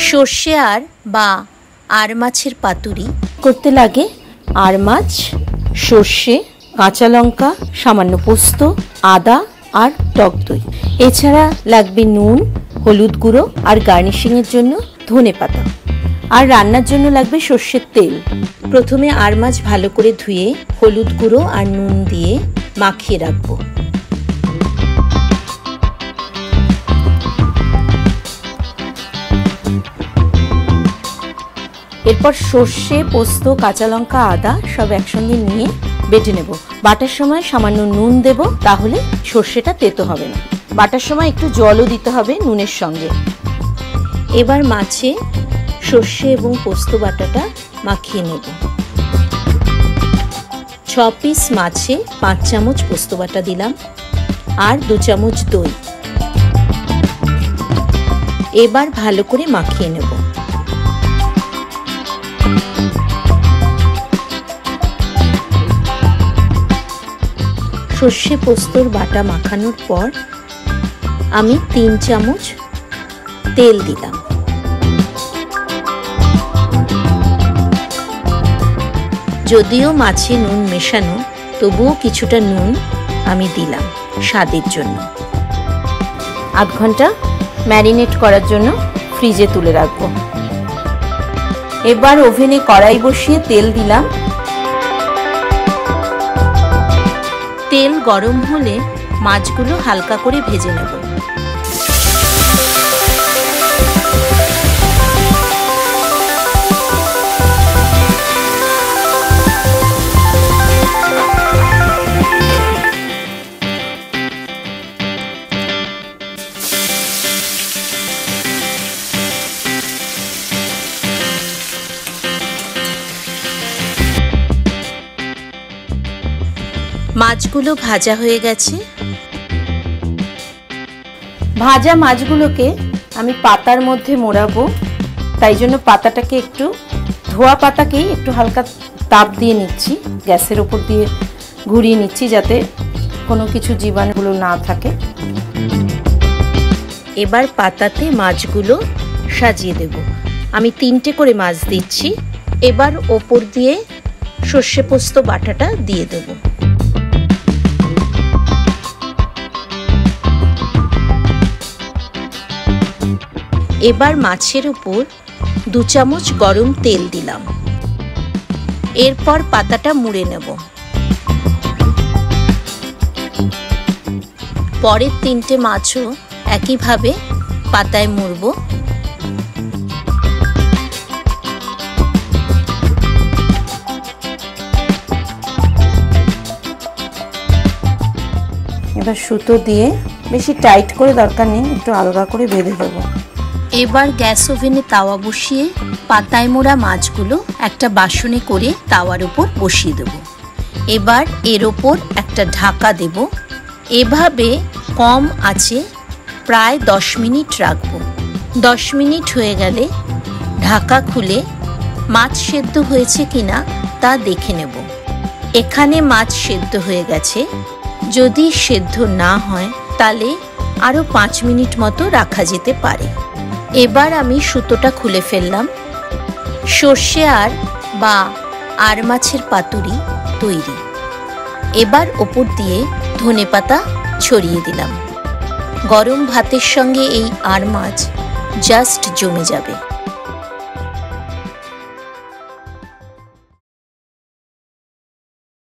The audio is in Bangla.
সর্ষে আর বা আর মাছের পাতুরি করতে লাগে আর মাছ, সর্ষে, কাঁচা লঙ্কা, সামান্য পোস্ত, আদা আর টক দই। এছাড়া লাগবে নুন, হলুদ গুঁড়ো আর গার্নিশিংয়ের জন্য ধনেপাতা। আর রান্নার জন্য লাগবে সর্ষের তেল। প্রথমে আর মাছ ভালো করে ধুয়ে হলুদ গুঁড়ো আর নুন দিয়ে মাখিয়ে রাখবো। এরপর সর্ষে, পোস্ত, কাঁচা লঙ্কা, আদা সব একসঙ্গে নিয়ে বেটে নেব। বাটার সময় সামান্য নুন দেব, তাহলে সর্ষেটা তেতো হবে না। বাটার সময় একটু জলও দিতে হবে নুনের সঙ্গে। এবার মাছে সর্ষে এবং পোস্ত বাটাটা মাখিয়ে নেব। 6 পিস মাছে 5 চামচ পোস্ত বাটা দিলাম আর 2 চামচ দই। এবার ভালো করে মাখিয়ে নেব। সর্ষে পোস্তর বাটা মাখানোর পর আমি 3 চামচ তেল দিলাম। যদিও মাছে নুন মেশানো, তবুও কিছুটা নুন আমি দিলাম স্বাদের জন্য। আধ ঘন্টা ম্যারিনেট করার জন্য ফ্রিজে তুলে রাখবো। এবার ওভেনে কড়াই বসিয়ে তেল দিলাম। তেল গরম হলে মাছগুলো হালকা করে ভেজে নেব। মাছগুলো ভাজা হয়ে গেছে। ভাজা মাছগুলোকে আমি পাতার মধ্যে মোড়াবো, তাই জন্য পাতাটাকে একটু ধোয়া পাতাকেই একটু হালকা তাপ দিয়ে নিচ্ছি, গ্যাসের ওপর দিয়ে ঘুরিয়ে নিচ্ছি যাতে কোনো কিছু জীবাণুগুলো না থাকে। এবার পাতাতে মাছগুলো সাজিয়ে দেব। আমি 3টে করে মাছ দিচ্ছি। এবার ওপর দিয়ে সর্ষে পোস্ত বাটাটা দিয়ে দেব। এবার মাছের উপর 2 চামচ গরম তেল দিলাম। এরপর পাতাটা মুড়ে নেব। পরের 3টে মাছও একইভাবে পাতায় মুড়ব। এবার সুতো দিয়ে, বেশি টাইট করে দরকার নেই, একটু আলগা করে বেঁধে দেবো। এবার গ্যাস ওভেনে তাওয়া বসিয়ে পাতায় মোড়া মাছগুলো একটা বাসনে করে তাওয়ার উপর বসিয়ে দেব। এবার এর ওপর একটা ঢাকা দেব। এভাবে কম আঁচে প্রায় 10 মিনিট রাখব। 10 মিনিট হয়ে গেলে ঢাকা খুলে মাছ সেদ্ধ হয়েছে কিনা তা দেখে নেব। এখানে মাছ সেদ্ধ হয়ে গেছে। যদি সেদ্ধ না হয় তাহলে আরও 5 মিনিট মতো রাখা যেতে পারে। এবার আমি সুতোটা খুলে ফেললাম। সর্ষে আর বা আর মাছের পাতুরি তৈরি। এবার ওপর দিয়ে ধনেপাতা ছড়িয়ে দিলাম। গরম ভাতের সঙ্গে এই আর মাছ জাস্ট জমে যাবে।